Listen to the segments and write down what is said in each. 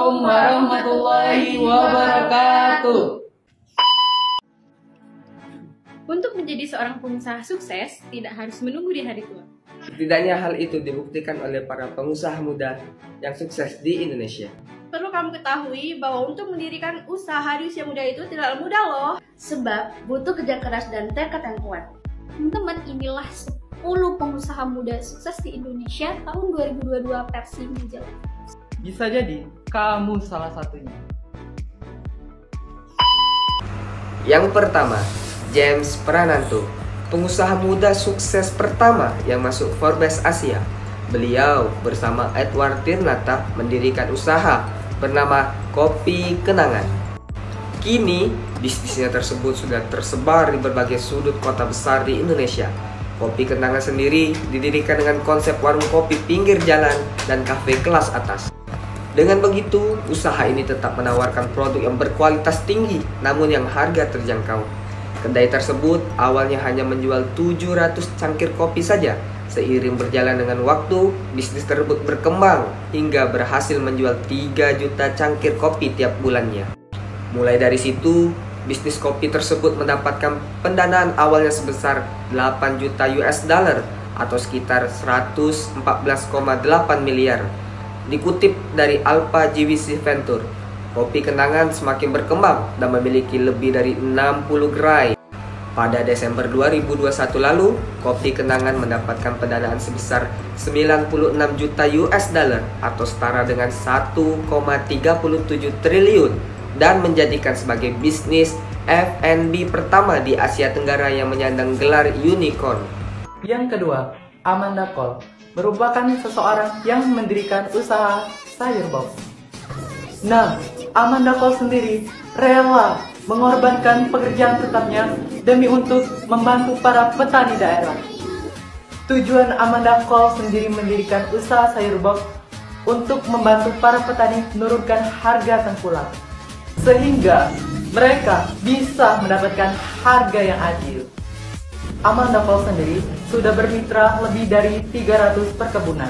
Assalamualaikum warahmatullahi wabarakatuh. Untuk menjadi seorang pengusaha sukses, tidak harus menunggu di hari tua. Setidaknya hal itu dibuktikan oleh para pengusaha muda yang sukses di Indonesia. Perlu kamu ketahui bahwa untuk mendirikan usaha di usia muda itu tidaklah mudah loh. Sebab butuh kerja keras dan tekad yang kuat. Teman-teman, inilah 10 pengusaha muda sukses di Indonesia tahun 2022 versi Majalah. Bisa jadi kamu salah satunya. Yang pertama, James Prananto, pengusaha muda sukses pertama yang masuk Forbes Asia. Beliau bersama Edward Dirnata mendirikan usaha bernama Kopi Kenangan. Kini, bisnisnya tersebut sudah tersebar di berbagai sudut kota besar di Indonesia. Kopi Kenangan sendiri didirikan dengan konsep warung kopi pinggir jalan dan kafe kelas atas. Dengan begitu, usaha ini tetap menawarkan produk yang berkualitas tinggi namun yang harga terjangkau. Kedai tersebut awalnya hanya menjual 700 cangkir kopi saja. Seiring berjalan dengan waktu, bisnis tersebut berkembang hingga berhasil menjual 3 juta cangkir kopi tiap bulannya. Mulai dari situ, bisnis kopi tersebut mendapatkan pendanaan awalnya sebesar 8 juta US dollar atau sekitar 114,8 miliar. Dikutip dari Alpha GWC Venture, Kopi Kenangan semakin berkembang dan memiliki lebih dari 60 gerai. Pada Desember 2021 lalu, Kopi Kenangan mendapatkan pendanaan sebesar 96 juta US dollar atau setara dengan 1,37 triliun dan menjadikan sebagai bisnis F&B pertama di Asia Tenggara yang menyandang gelar unicorn. Yang kedua, Amanda Cole merupakan seseorang yang mendirikan usaha sayur box. Nah, Amanda Cole sendiri rela mengorbankan pekerjaan tetapnya demi untuk membantu para petani daerah. Tujuan Amanda Cole sendiri mendirikan usaha sayur box untuk membantu para petani menurunkan harga tengkulak, sehingga mereka bisa mendapatkan harga yang adil. Amanda Cole sendiri sudah bermitra lebih dari 300 perkebunan.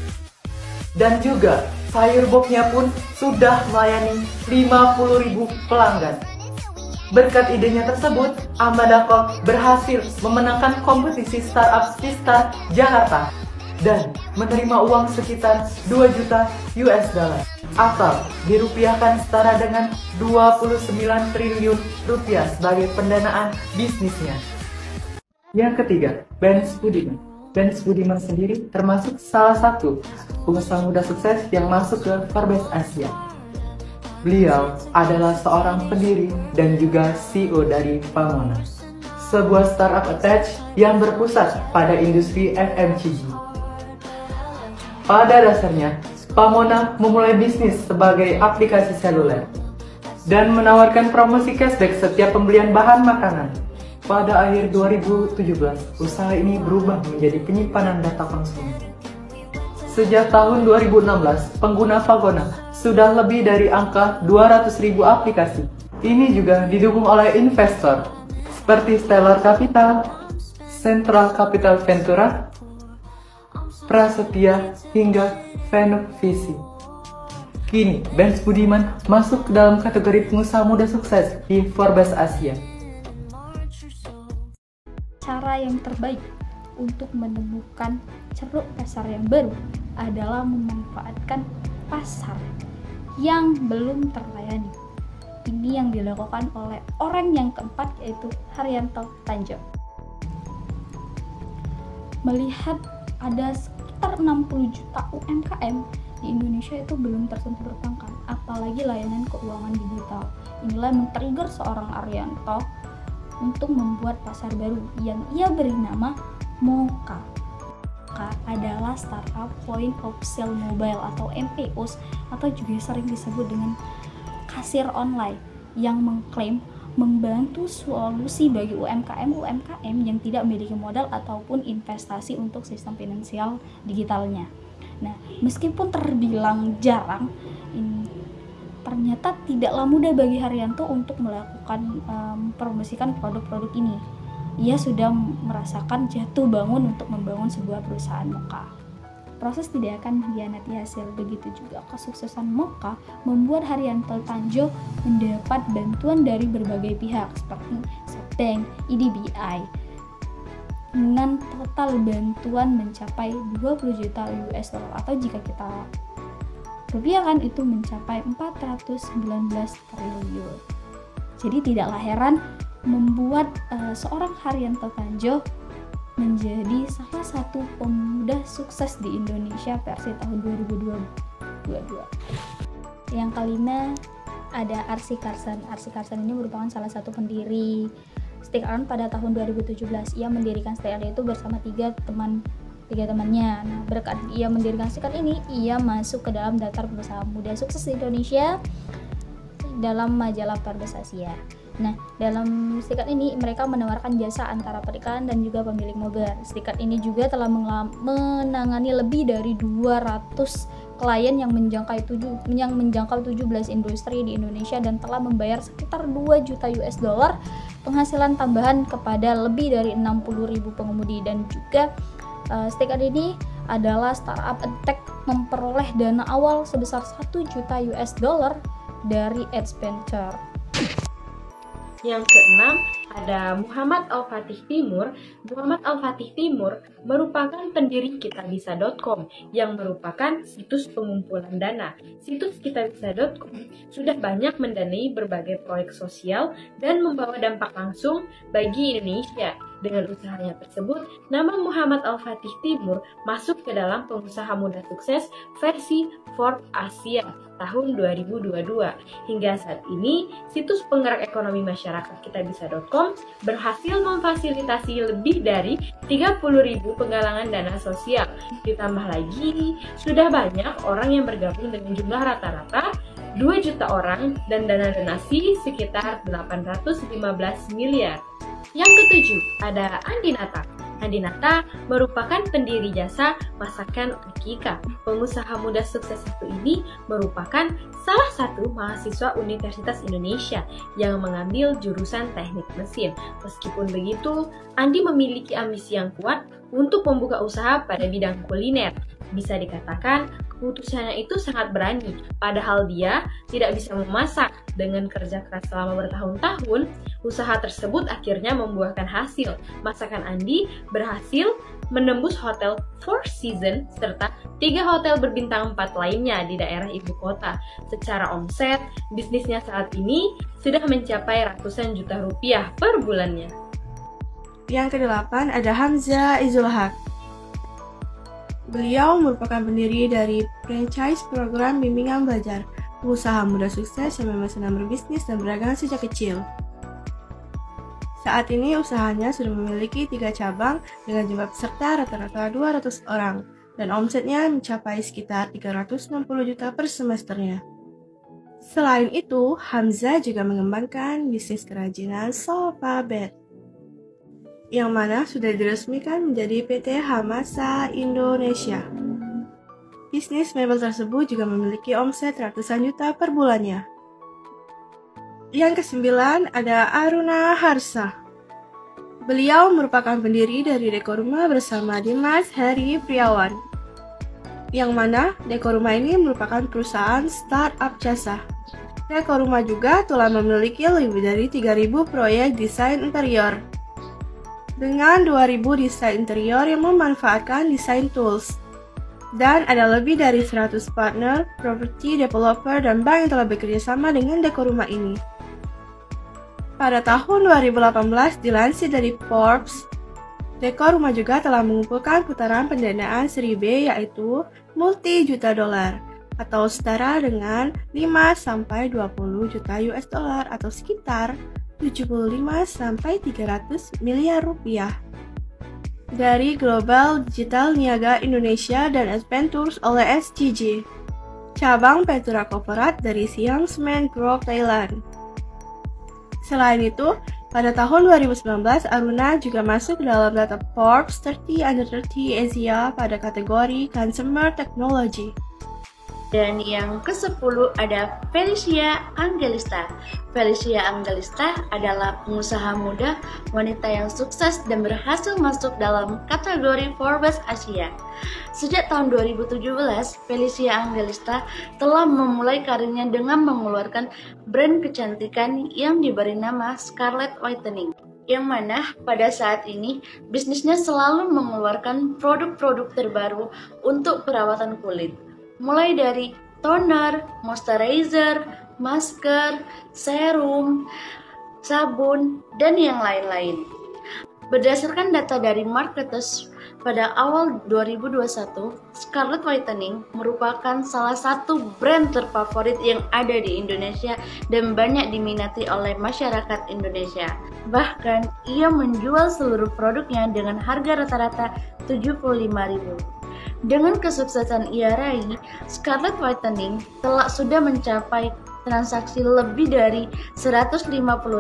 Dan juga sayur boxnya pun sudah melayani 50.000 pelanggan. Berkat idenya tersebut, Amanda Cole berhasil memenangkan kompetisi Startup Star Jakarta dan menerima uang sekitar 2 juta US dollar atau dirupiahkan setara dengan 29 triliun rupiah sebagai pendanaan bisnisnya. Yang ketiga, Benz Budiman. Benz Budiman sendiri termasuk salah satu pengusaha muda sukses yang masuk ke Forbes Asia. Beliau adalah seorang pendiri dan juga CEO dari Pamona, sebuah startup attach yang berpusat pada industri FMCG. Pada dasarnya, Pamona memulai bisnis sebagai aplikasi seluler dan menawarkan promosi cashback setiap pembelian bahan makanan. Pada akhir 2017, usaha ini berubah menjadi penyimpanan data konsumen. Sejak tahun 2016, pengguna Pamona sudah lebih dari angka 200.000 aplikasi. Ini juga didukung oleh investor seperti Stellar Capital, Central Capital Ventura, Prasetya, hingga Venuk Visi. Kini, Benz Budiman masuk ke dalam kategori pengusaha muda sukses di Forbes Asia. Cara yang terbaik untuk menemukan ceruk pasar yang baru adalah memanfaatkan pasar yang belum terlayani. Ini yang dilakukan oleh orang yang keempat, yaitu Haryanto Tanjung. Melihat ada sekitar 60 juta UMKM di Indonesia itu belum tersentuh perbankan, apalagi layanan keuangan digital. Inilah yang men-trigger seorang Haryanto untuk membuat pasar baru yang ia beri nama Moka. Moka adalah Startup Point of Sale Mobile atau MPOs, atau juga sering disebut dengan kasir online, yang mengklaim membantu solusi bagi UMKM yang tidak memiliki modal ataupun investasi untuk sistem finansial digitalnya. Nah, meskipun terbilang jarang, ternyata tidaklah mudah bagi Haryanto untuk melakukan promosikan produk-produk ini. Ia sudah merasakan jatuh bangun untuk membangun sebuah perusahaan Moka. proses tidak akan mengkhianati hasil. Begitu juga kesuksesan Mocha membuat Haryanto Tanjo mendapat bantuan dari berbagai pihak seperti SoftBank, IDBI, dengan total bantuan mencapai 20 juta US dollar, atau jika kita rupiahkan itu mencapai 419 triliun. Jadi tidaklah heran membuat seorang Haryanto Tanjo menjadi salah satu pemuda sukses di Indonesia versi tahun 2022. Yang kelima ada Arsy Carson. Arsy Carson ini merupakan salah satu pendiri Stick Around pada tahun 2017. Ia mendirikan Stick Around itu bersama tiga temannya. Nah, berkat ia mendirikan Stick Around ini, ia masuk ke dalam daftar pengusaha muda sukses di Indonesia dalam majalah Forbes Asia. Nah, dalam Stick Around ini mereka menawarkan jasa antara periklanan dan juga pemilik nobar. Stick Around ini juga telah menangani lebih dari 200 klien yang menjangkau 17 industri di Indonesia dan telah membayar sekitar 2 juta US dollar penghasilan tambahan kepada lebih dari 60.000 pengemudi. Dan juga Stick Around ini adalah startup tech memperoleh dana awal sebesar 1 juta US dollar dari Edge Venture. Yang keenam ada Muhammad Al-Fatih Timur. Muhammad Al-Fatih Timur merupakan pendiri kitabisa.com yang merupakan situs pengumpulan dana. Situs kitabisa.com sudah banyak mendanai berbagai proyek sosial dan membawa dampak langsung bagi Indonesia. Dengan usahanya tersebut, nama Muhammad Al-Fatih Timur masuk ke dalam pengusaha muda sukses versi Forbes Asia tahun 2022. Hingga saat ini, situs penggerak ekonomi masyarakat kitabisa.com berhasil memfasilitasi lebih dari 30.000 penggalangan dana sosial. Ditambah lagi, sudah banyak orang yang bergabung dengan jumlah rata-rata 2 juta orang dan dana donasi sekitar 815 miliar. Yang ketujuh, ada Andi Nata. Andi Nata merupakan pendiri jasa masakan Akika. Pengusaha muda sukses satu ini merupakan salah satu mahasiswa Universitas Indonesia yang mengambil jurusan teknik mesin. Meskipun begitu, Andi memiliki ambisi yang kuat untuk membuka usaha pada bidang kuliner. Bisa dikatakan keputusannya itu sangat berani, padahal dia tidak bisa memasak. Dengan kerja keras selama bertahun-tahun, usaha tersebut akhirnya membuahkan hasil. Masakan Andi berhasil menembus hotel Four Seasons serta 3 hotel berbintang 4 lainnya di daerah ibu kota. Secara omset, bisnisnya saat ini sudah mencapai ratusan juta rupiah per bulannya. Yang kedelapan ada Hamzah Izul Haq. Beliau merupakan pendiri dari franchise program bimbingan belajar, pengusaha muda sukses yang memang senang berbisnis dan berdagang sejak kecil. Saat ini usahanya sudah memiliki 3 cabang dengan jumlah peserta rata-rata 200 orang dan omsetnya mencapai sekitar 360 juta per semesternya. Selain itu, Hamzah juga mengembangkan bisnis kerajinan sofa bed, yang mana sudah diresmikan menjadi PT Hamasa Indonesia. Bisnis mebel tersebut juga memiliki omset ratusan juta per bulannya. Yang kesembilan ada Aruna Harsa. Beliau merupakan pendiri dari Dekoruma bersama Dimas Heri Priawan, yang mana Dekoruma ini merupakan perusahaan startup jasa. Dekoruma juga telah memiliki lebih dari 3.000 proyek desain interior, dengan 2.000 desain interior yang memanfaatkan desain tools. Dan ada lebih dari 100 partner, property developer, dan bank yang telah bekerja sama dengan Dekoruma ini. Pada tahun 2018 dilansir dari Forbes, Dekoruma juga telah mengumpulkan putaran pendanaan seri B yaitu multi-juta dolar atau setara dengan 5-20 juta US dollar atau sekitar 75-300 miliar rupiah dari Global Digital Niaga Indonesia dan Adventures oleh SCG, cabang Petra Corporate dari Siam Cement Group Thailand. Selain itu, pada tahun 2019 Aruna juga masuk dalam data Forbes 30 Under 30 Asia pada kategori Consumer Technology. Dan yang ke-10 ada Felicia Angelista. Felicia Angelista adalah pengusaha muda wanita yang sukses dan berhasil masuk dalam kategori Forbes Asia. Sejak tahun 2017, Felicia Angelista telah memulai karirnya dengan mengeluarkan brand kecantikan yang diberi nama Scarlett Whitening, yang mana pada saat ini bisnisnya selalu mengeluarkan produk-produk terbaru untuk perawatan kulit, mulai dari toner, moisturizer, masker, serum, sabun, dan yang lain-lain. Berdasarkan data dari Marketers, pada awal 2021, Scarlett Whitening merupakan salah satu brand terfavorit yang ada di Indonesia dan banyak diminati oleh masyarakat Indonesia. Bahkan, ia menjual seluruh produknya dengan harga rata-rata Rp75.000. Dengan kesuksesan ia raih, Scarlett Whitening sudah mencapai transaksi lebih dari 150.000.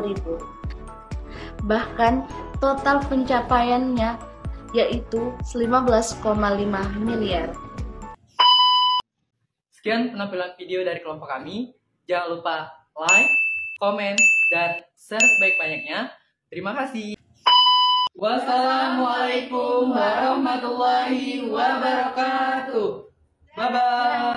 Bahkan, total pencapaiannya yaitu 15,5 miliar. Sekian penampilan video dari kelompok kami. Jangan lupa like, komen, dan share sebaik-banyaknya. Terima kasih. Wassalamualaikum warahmatullahi wabarakatuh. Bye-bye.